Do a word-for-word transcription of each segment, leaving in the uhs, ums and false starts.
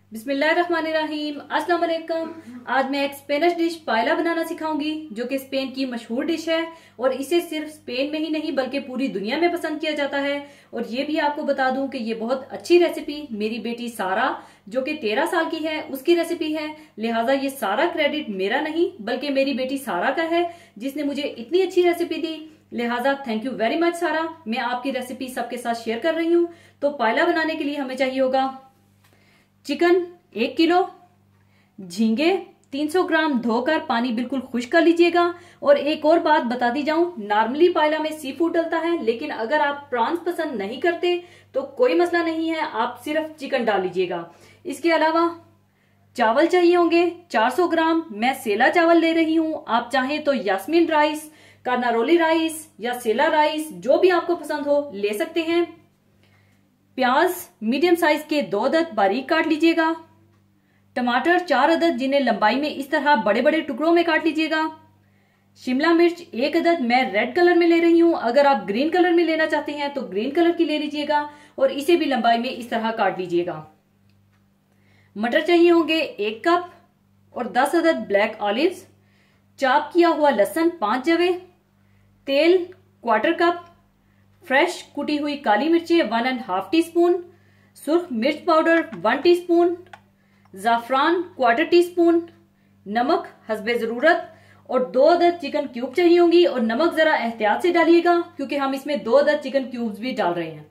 बिस्मिल्लाहिर्रहमानिर्रहीम। अस्सलाम वालेकुम। आज मैं एक स्पेनिश डिश पायला बनाना सिखाऊंगी जो कि स्पेन की मशहूर डिश है और इसे सिर्फ स्पेन में ही नहीं बल्कि पूरी दुनिया में पसंद किया जाता है। और ये भी आपको बता दूं कि ये बहुत अच्छी रेसिपी मेरी बेटी सारा जो कि तेरह साल की है उसकी रेसिपी है, लिहाजा ये सारा क्रेडिट मेरा नहीं बल्कि मेरी बेटी सारा का है जिसने मुझे इतनी अच्छी रेसिपी दी। लिहाजा थैंक यू वेरी मच सारा। मैं आपकी रेसिपी सबके साथ शेयर कर रही हूँ। तो पायला बनाने के लिए हमें चाहिए होगा चिकन एक किलो, झींगे तीन सौ ग्राम धोकर पानी बिल्कुल खुश्क कर लीजिएगा। और एक और बात बता दी जाऊं, नॉर्मली पायला में सी फूड डलता है, लेकिन अगर आप प्रॉन्स पसंद नहीं करते तो कोई मसला नहीं है, आप सिर्फ चिकन डाल लीजिएगा। इसके अलावा चावल चाहिए होंगे चार सौ ग्राम। मैं सेला चावल ले रही हूं, आप चाहें तो यास्मीन राइस, कार्नारोली राइस या सेला राइस जो भी आपको पसंद हो ले सकते हैं। प्याज मीडियम साइज के दो अदद बारीक काट लीजिएगा। टमाटर चार अदद जिन्हें लंबाई में इस तरह बड़े बड़े टुकड़ों में काट लीजिएगा। शिमला मिर्च एक अदद मैं रेड कलर में ले रही हूं, अगर आप ग्रीन कलर में लेना चाहते हैं तो ग्रीन कलर की ले लीजिएगा और इसे भी लंबाई में इस तरह काट लीजिएगा। मटर चाहिए होंगे एक कप और दस अदद ब्लैक ऑलिव्स। चॉप किया हुआ लहसुन पांच जवे। तेल क्वार्टर कप। फ्रेश कुटी हुई काली मिर्चें one and half teaspoon. सुर्ख मिर्च पाउडर वन टी स्पून। जाफरान क्वार्टर टी स्पून। नमक हस्बे जरूरत और दो अदद चिकन क्यूब चाहिए होंगी। और नमक जरा एहतियात से डालिएगा क्योंकि हम इसमें दो अदद चिकन क्यूब्स भी डाल रहे हैं।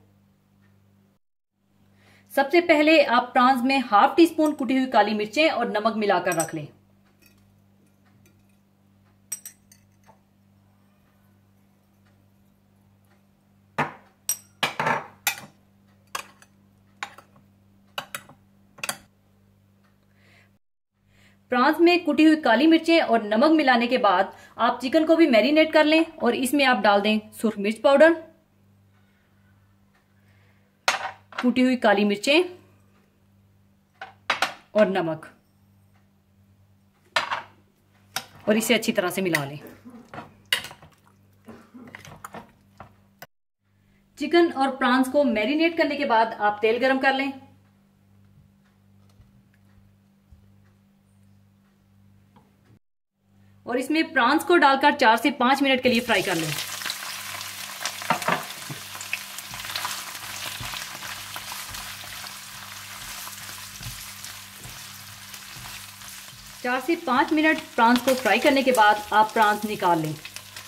सबसे पहले आप प्रॉन्स में हाफ टी स्पून कुटी हुई काली मिर्चें और नमक मिलाकर रख लें। प्रॉन्स में कुटी हुई काली मिर्चें और नमक मिलाने के बाद आप चिकन को भी मैरिनेट कर लें और इसमें आप डाल दें सुर्ख मिर्च पाउडर, कुटी हुई काली मिर्चें और नमक और इसे अच्छी तरह से मिला लें। चिकन और प्रॉन्स को मैरिनेट करने के बाद आप तेल गरम कर लें। और इसमें प्रॉन्स को डालकर चार से पांच मिनट के लिए फ्राई कर लें। चार से पांच मिनट प्रॉन्स को फ्राई करने के बाद आप प्रॉन्स निकाल लें।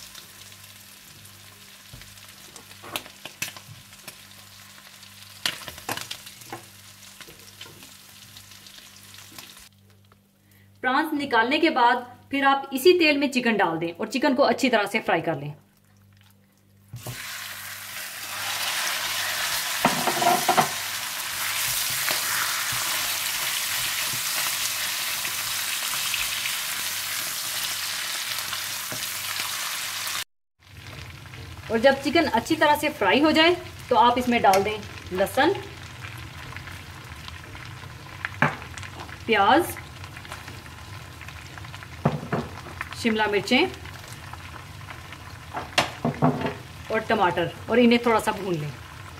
प्रॉन्स निकालने के बाद फिर आप इसी तेल में चिकन डाल दें और चिकन को अच्छी तरह से फ्राई कर लें। और जब चिकन अच्छी तरह से फ्राई हो जाए तो आप इसमें डाल दें लहसुन, प्याज, शिमला मिर्चें और टमाटर और इन्हें थोड़ा सा भून लें।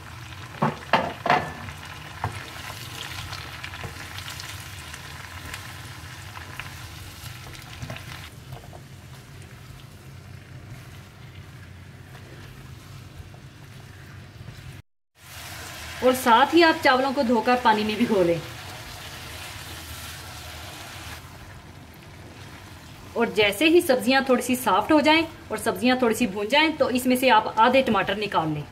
और साथ ही आप चावलों को धोकर पानी में भिगो लें। और जैसे ही सब्जियां थोड़ी सी सॉफ्ट हो जाएं और सब्जियां थोड़ी सी भून जाएं तो इसमें से आप आधे टमाटर निकाल लें।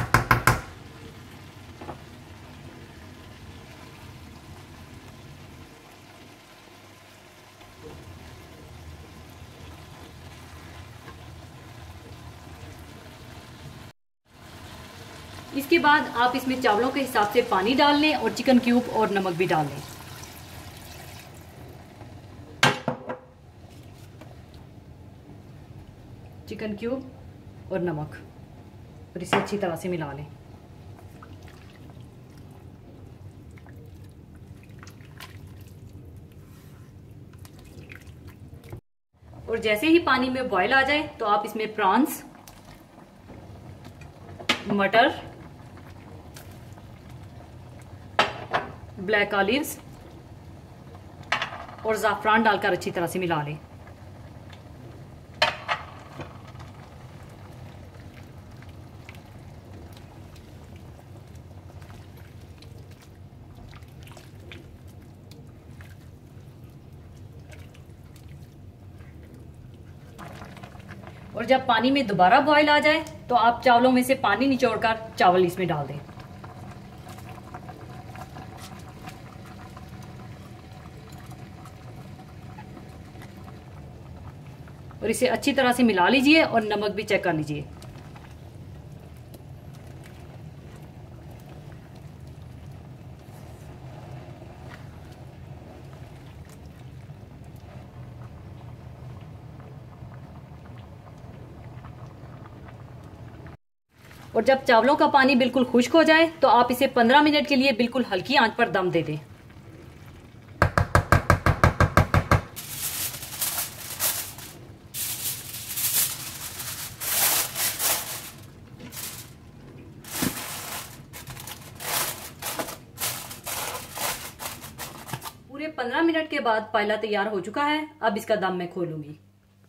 इसके बाद आप इसमें चावलों के हिसाब से पानी डाल लें और चिकन क्यूब और नमक भी डाल लें। चिकन क्यूब और नमक और इसे अच्छी तरह से मिला लें। और जैसे ही पानी में बॉयल आ जाए तो आप इसमें प्रॉन्स, मटर, ब्लैक ऑलिव्स और ज़ाफ़रान डालकर अच्छी तरह से मिला लें। और जब पानी में दोबारा बॉयल आ जाए तो आप चावलों में से पानी निचोड़कर चावल इसमें डाल दें। और इसे अच्छी तरह से मिला लीजिए और नमक भी चेक कर लीजिए। और जब चावलों का पानी बिल्कुल खुश्क हो जाए तो आप इसे पंद्रह मिनट के लिए बिल्कुल हल्की आंच पर दम दे दें। पूरे पंद्रह मिनट के बाद पायला तैयार हो चुका है। अब इसका दम मैं खोलूंगी।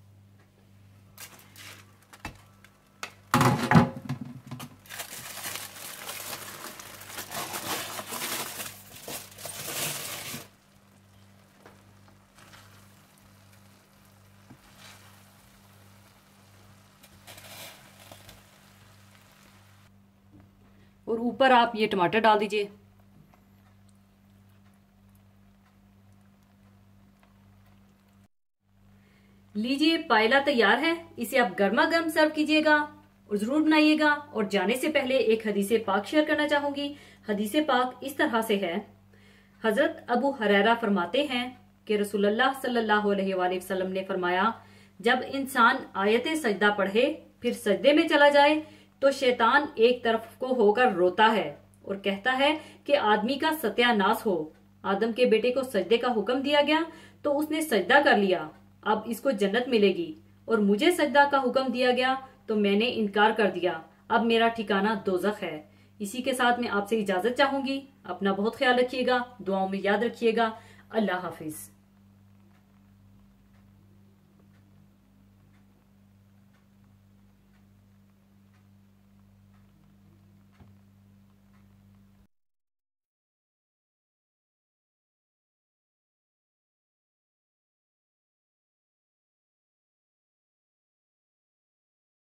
और ऊपर आप ये टमाटर डाल दीजिए। लीजिए, पायला तैयार है। इसे आप गर्मा गर्म सर्व कीजिएगा और जरूर बनाइएगा। और जाने से पहले एक हदीसे पाक शेयर करना चाहूंगी। हदीसे पाक इस तरह से है। हजरत अबू हुरैरा फरमाते हैं कि रसूलुल्लाह सल्लल्लाहु अलैहि वसल्लम ने फरमाया, जब इंसान आयते सजदा पढ़े फिर सजदे में चला जाए तो शैतान एक तरफ को होकर रोता है और कहता है कि आदमी का सत्यानाश हो। आदम के बेटे को सजदे का हुक्म दिया गया तो उसने सजदा कर लिया, अब इसको जन्नत मिलेगी। और मुझे सजदा का हुक्म दिया गया तो मैंने इनकार कर दिया, अब मेरा ठिकाना दोज़ख है। इसी के साथ मैं आपसे इजाजत चाहूंगी। अपना बहुत ख्याल रखिएगा, दुआओं में याद रखिएगा। अल्लाह हाफिज।